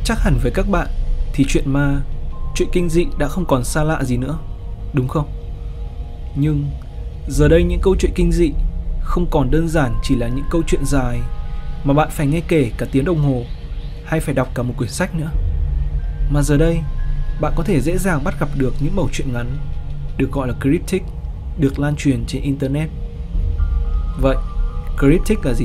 chắc hẳn với các bạn thì chuyện ma, chuyện kinh dị đã không còn xa lạ gì nữa, đúng không? Nhưng giờ đây những câu chuyện kinh dị không còn đơn giản chỉ là những câu chuyện dài mà bạn phải nghe kể cả tiếng đồng hồ hay phải đọc cả một quyển sách nữa. Mà giờ đây, bạn có thể dễ dàng bắt gặp được những mẩu chuyện ngắn được gọi là cryptic được lan truyền trên Internet. Vậy, cryptic là gì?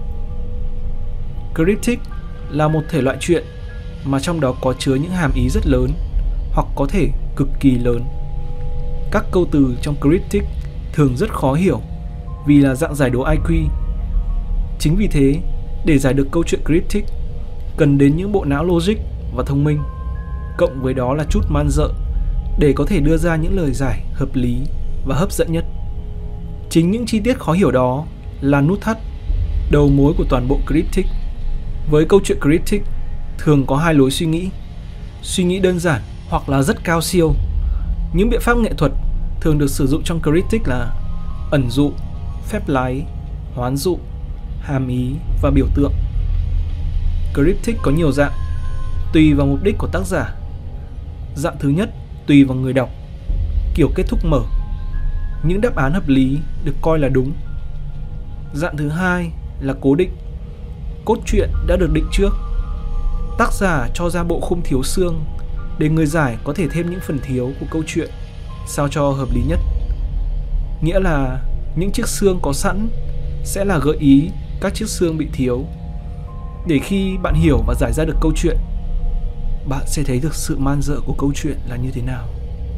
Cryptic là một thể loại truyện mà trong đó có chứa những hàm ý rất lớn hoặc có thể cực kỳ lớn. Các câu từ trong cryptic thường rất khó hiểu vì là dạng giải đố IQ. Chính vì thế, để giải được câu chuyện cryptic cần đến những bộ não logic và thông minh, cộng với đó là chút man dợ để có thể đưa ra những lời giải hợp lý và hấp dẫn nhất. Chính những chi tiết khó hiểu đó là nút thắt, đầu mối của toàn bộ cryptic. Với câu chuyện cryptic thường có hai lối suy nghĩ đơn giản hoặc là rất cao siêu. Những biện pháp nghệ thuật thường được sử dụng trong cryptic là ẩn dụ, phép lái, hoán dụ, hàm ý và biểu tượng. Cryptic có nhiều dạng, tùy vào mục đích của tác giả. Dạng thứ nhất tùy vào người đọc, kiểu kết thúc mở. Những đáp án hợp lý được coi là đúng. Dạng thứ hai là cố định, cốt truyện đã được định trước. Tác giả cho ra bộ khung thiếu xương để người giải có thể thêm những phần thiếu của câu chuyện sao cho hợp lý nhất. Nghĩa là những chiếc xương có sẵn sẽ là gợi ý các chiếc xương bị thiếu. Để khi bạn hiểu và giải ra được câu chuyện, bạn sẽ thấy được sự man dợ của câu chuyện là như thế nào.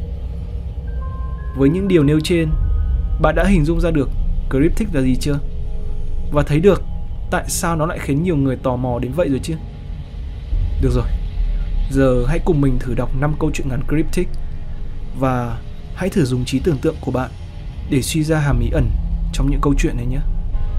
Với những điều nêu trên, bạn đã hình dung ra được cryptic là gì chưa? Và thấy được tại sao nó lại khiến nhiều người tò mò đến vậy rồi chứ? Được rồi, giờ hãy cùng mình thử đọc 5 câu chuyện ngắn cryptic và hãy thử dùng trí tưởng tượng của bạn để suy ra hàm ý ẩn trong những câu chuyện này nhé.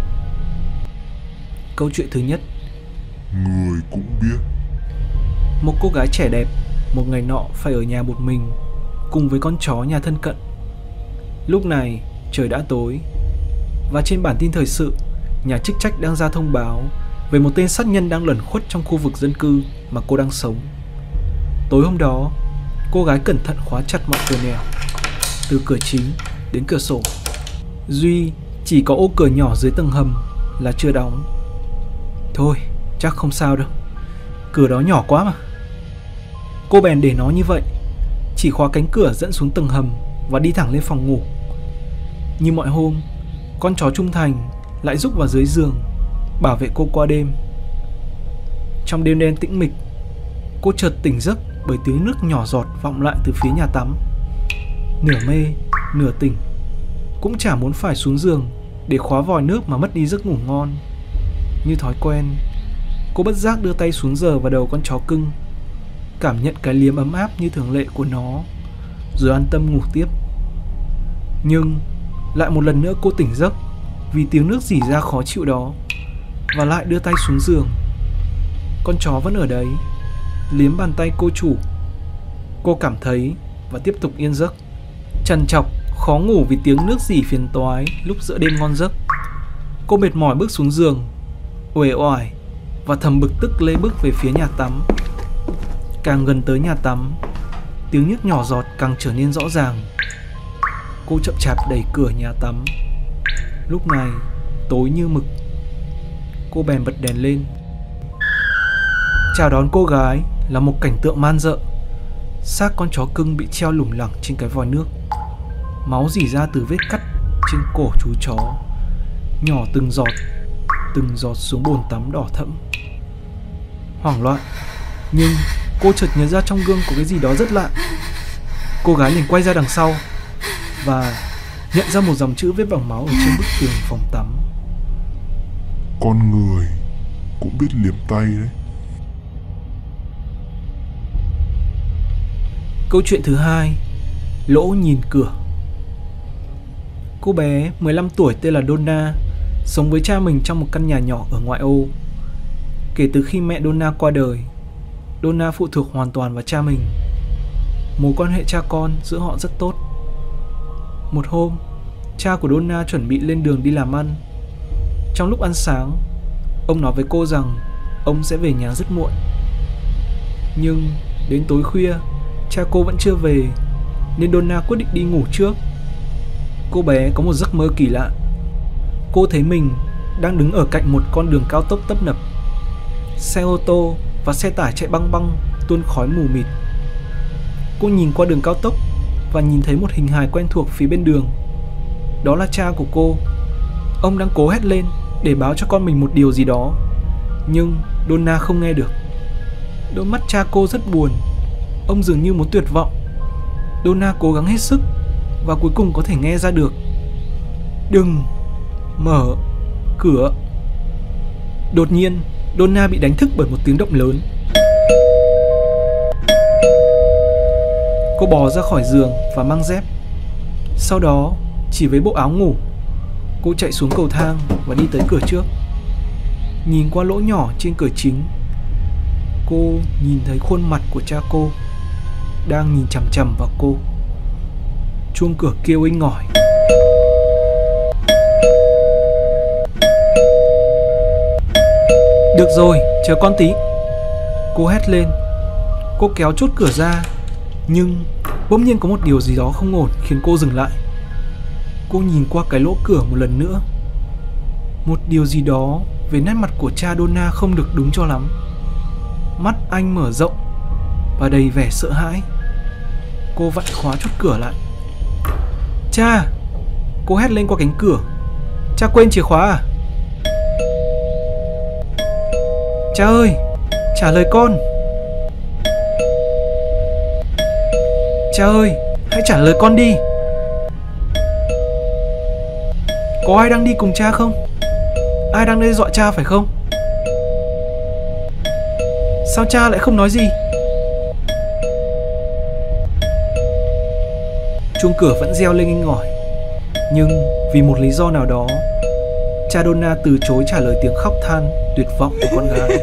Câu chuyện thứ nhất. Người cũng biết. Một cô gái trẻ đẹp một ngày nọ phải ở nhà một mình cùng với con chó nhà thân cận. Lúc này trời đã tối và trên bản tin thời sự, nhà chức trách đang ra thông báo về một tên sát nhân đang lẩn khuất trong khu vực dân cư mà cô đang sống. Tối hôm đó, cô gái cẩn thận khóa chặt mọi cửa nẻo, từ cửa chính đến cửa sổ. Duy chỉ có ô cửa nhỏ dưới tầng hầm là chưa đóng. Thôi, chắc không sao đâu, cửa đó nhỏ quá mà. Cô bèn để nó như vậy, chỉ khóa cánh cửa dẫn xuống tầng hầm và đi thẳng lên phòng ngủ. Như mọi hôm, con chó trung thành lại rúc vào dưới giường bảo vệ cô qua đêm. Trong đêm đen tĩnh mịch, cô chợt tỉnh giấc bởi tiếng nước nhỏ giọt vọng lại từ phía nhà tắm. Nửa mê, nửa tỉnh, cũng chả muốn phải xuống giường để khóa vòi nước mà mất đi giấc ngủ ngon. Như thói quen, cô bất giác đưa tay xuống giở vào đầu con chó cưng, cảm nhận cái liếm ấm áp như thường lệ của nó, rồi an tâm ngủ tiếp. Nhưng lại một lần nữa cô tỉnh giấc vì tiếng nước rỉ ra khó chịu đó, và lại đưa tay xuống giường. Con chó vẫn ở đấy, liếm bàn tay cô chủ. Cô cảm thấy và tiếp tục yên giấc, trằn trọc khó ngủ vì tiếng nước rỉ phiền toái lúc giữa đêm ngon giấc. Cô mệt mỏi bước xuống giường, uể oải và thầm bực tức lê bước về phía nhà tắm. Càng gần tới nhà tắm, tiếng nước nhỏ giọt càng trở nên rõ ràng. Cô chậm chạp đẩy cửa nhà tắm. Lúc này tối như mực. Cô bèn bật đèn lên. Chào đón cô gái là một cảnh tượng man rợ. Xác con chó cưng bị treo lủng lẳng trên cái vòi nước, máu rỉ ra từ vết cắt trên cổ chú chó, nhỏ từng giọt xuống bồn tắm đỏ thẫm. Hoảng loạn, nhưng cô chợt nhớ ra trong gương có cái gì đó rất lạ. Cô gái liền quay ra đằng sau và nhận ra một dòng chữ viết bằng máu ở trên bức tường phòng tắm. Con người cũng biết liếm tay đấy. Câu chuyện thứ hai. Lỗ nhìn cửa. Cô bé 15 tuổi tên là Donna sống với cha mình trong một căn nhà nhỏ ở ngoại ô. Kể từ khi mẹ Donna qua đời, Donna phụ thuộc hoàn toàn vào cha mình. Mối quan hệ cha con giữa họ rất tốt. Một hôm, cha của Donna chuẩn bị lên đường đi làm ăn. Trong lúc ăn sáng, ông nói với cô rằng ông sẽ về nhà rất muộn. Nhưng đến tối khuya, cha cô vẫn chưa về, nên Donna quyết định đi ngủ trước. Cô bé có một giấc mơ kỳ lạ. Cô thấy mình đang đứng ở cạnh một con đường cao tốc tấp nập. Xe ô tô và xe tải chạy băng băng, tuôn khói mù mịt. Cô nhìn qua đường cao tốc và nhìn thấy một hình hài quen thuộc phía bên đường. Đó là cha của cô. Ông đang cố hét lên để báo cho con mình một điều gì đó, nhưng Donna không nghe được. Đôi mắt cha cô rất buồn. Ông dường như muốn tuyệt vọng. Donna cố gắng hết sức và cuối cùng có thể nghe ra được: "Đừng mở cửa." Đột nhiên, Donna bị đánh thức bởi một tiếng động lớn. Cô bò ra khỏi giường và mang dép. Sau đó, chỉ với bộ áo ngủ, cô chạy xuống cầu thang và đi tới cửa trước. Nhìn qua lỗ nhỏ trên cửa chính, cô nhìn thấy khuôn mặt của cha cô đang nhìn chằm chằm vào cô. Chuông cửa kêu inh ỏi. "Được rồi, chờ con tí." Cô hét lên. Cô kéo chốt cửa ra, nhưng bỗng nhiên có một điều gì đó không ổn khiến cô dừng lại. Cô nhìn qua cái lỗ cửa một lần nữa. Một điều gì đó về nét mặt của cha Donna không được đúng cho lắm. Mắt anh mở rộng và đầy vẻ sợ hãi. Cô vặn khóa chốt cửa lại. "Cha!" Cô hét lên qua cánh cửa. "Cha quên chìa khóa à?" "Cha ơi, trả lời con." "Cha ơi, hãy trả lời con đi." "Có ai đang đi cùng cha không? Ai đang đe dọa cha phải không? Sao cha lại không nói gì?" Chuông cửa vẫn reo lên inh ỏi, nhưng vì một lý do nào đó, cha Donna từ chối trả lời tiếng khóc than tuyệt vọng của con gái.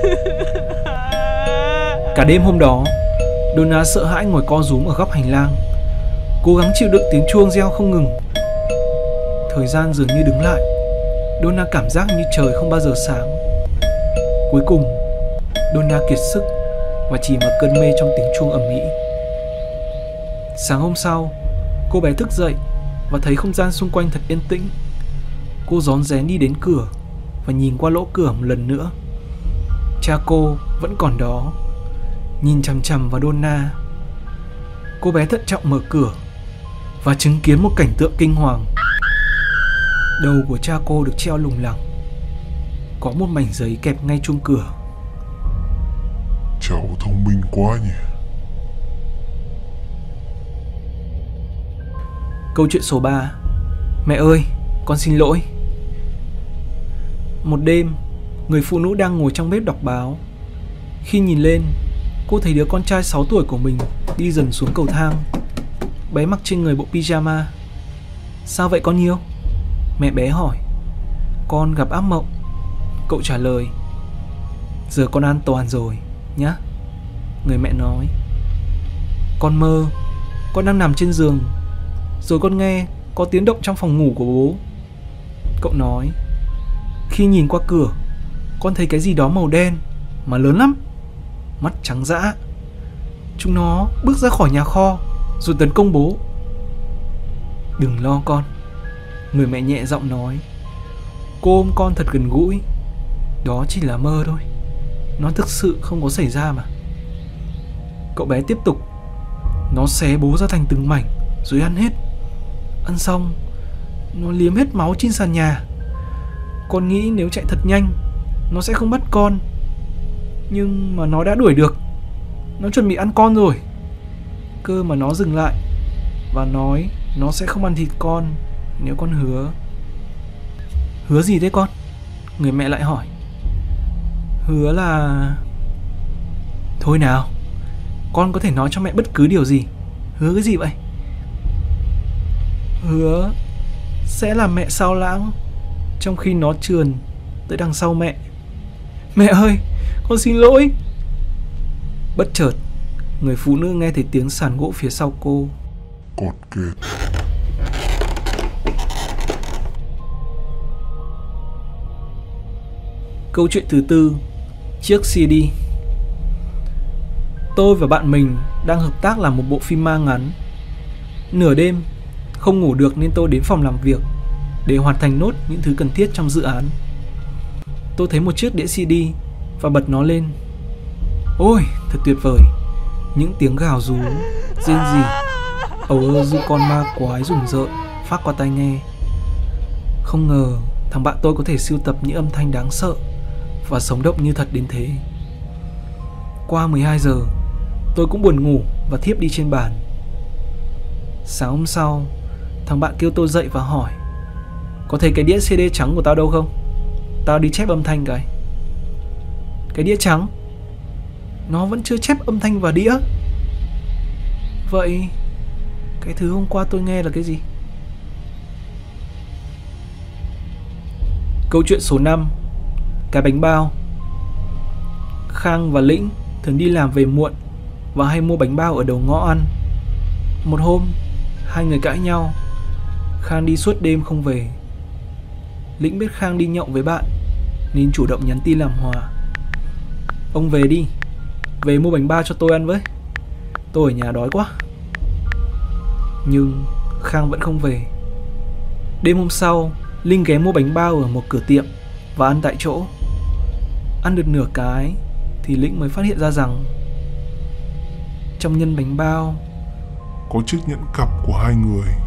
Cả đêm hôm đó, Donna sợ hãi ngồi co rúm ở góc hành lang, cố gắng chịu đựng tiếng chuông reo không ngừng. Thời gian dường như đứng lại. Donna cảm giác như trời không bao giờ sáng. Cuối cùng, Donna kiệt sức và chìm vào cơn mê trong tiếng chuông ầm ĩ. Sáng hôm sau, cô bé thức dậy và thấy không gian xung quanh thật yên tĩnh. Cô rón rén đi đến cửa và nhìn qua lỗ cửa một lần nữa. Cha cô vẫn còn đó, nhìn chằm chằm vào Donna. Cô bé thận trọng mở cửa và chứng kiến một cảnh tượng kinh hoàng. Đầu của cha cô được treo lủng lẳng, có một mảnh giấy kẹp ngay chuông cửa. Cháu thông minh quá nhỉ. Câu chuyện số 3. Mẹ ơi, con xin lỗi. Một đêm, người phụ nữ đang ngồi trong bếp đọc báo. Khi nhìn lên, cô thấy đứa con trai 6 tuổi của mình đi dần xuống cầu thang. Bé mặc trên người bộ pyjama. "Sao vậy con yêu?" Mẹ bé hỏi. "Con gặp ác mộng." Cậu trả lời. "Giờ con an toàn rồi nhá," người mẹ nói. "Con mơ, con đang nằm trên giường, rồi con nghe có tiếng động trong phòng ngủ của bố," cậu nói. "Khi nhìn qua cửa, con thấy cái gì đó màu đen mà lớn lắm, mắt trắng dã. Chúng nó bước ra khỏi nhà kho rồi tấn công bố." "Đừng lo con," người mẹ nhẹ giọng nói. "Cô ôm con thật gần gũi. Đó chỉ là mơ thôi. Nó thực sự không có xảy ra mà." Cậu bé tiếp tục. "Nó xé bố ra thành từng mảnh rồi ăn hết. Ăn xong, nó liếm hết máu trên sàn nhà. Con nghĩ nếu chạy thật nhanh, nó sẽ không bắt con. Nhưng mà nó đã đuổi được. Nó chuẩn bị ăn con rồi. Cơ mà nó dừng lại và nói nó sẽ không ăn thịt con nếu con hứa." "Hứa gì thế con?" người mẹ lại hỏi. "Hứa là..." "Thôi nào, con có thể nói cho mẹ bất cứ điều gì. Hứa cái gì vậy?" "Hứa sẽ làm mẹ sao lãng trong khi nó trườn tới đằng sau mẹ." "Mẹ ơi, con xin lỗi." Bất chợt, người phụ nữ nghe thấy tiếng sàn gỗ phía sau cô. Cọt kẹt. Câu chuyện thứ tư. Chiếc CD. Tôi và bạn mình đang hợp tác làm một bộ phim ma ngắn. Nửa đêm, không ngủ được nên tôi đến phòng làm việc để hoàn thành nốt những thứ cần thiết trong dự án. Tôi thấy một chiếc đĩa CD và bật nó lên. Ôi, thật tuyệt vời. Những tiếng gào rú, rên rỉ, ầu ơ như con ma quái rùng rợn phát qua tai nghe. Không ngờ thằng bạn tôi có thể sưu tập những âm thanh đáng sợ và sống động như thật đến thế. Qua 12 giờ, tôi cũng buồn ngủ và thiếp đi trên bàn. Sáng hôm sau, thằng bạn kêu tôi dậy và hỏi: có thấy cái đĩa CD trắng của tao đâu không? Tao đi chép âm thanh cái. Cái đĩa trắng? Nó vẫn chưa chép âm thanh vào đĩa. Vậy cái thứ hôm qua tôi nghe là cái gì? Câu chuyện số 5: Cái bánh bao. Khang và Lĩnh thường đi làm về muộn và hay mua bánh bao ở đầu ngõ ăn. Một hôm, hai người cãi nhau. Khang đi suốt đêm không về. Lĩnh biết Khang đi nhậu với bạn nên chủ động nhắn tin làm hòa: ông về đi, về mua bánh bao cho tôi ăn với, tôi ở nhà đói quá. Nhưng Khang vẫn không về. Đêm hôm sau, Linh ghé mua bánh bao ở một cửa tiệm và ăn tại chỗ. Ăn được nửa cái thì Lĩnh mới phát hiện ra rằng trong nhân bánh bao có chiếc nhẫn cặp của hai người.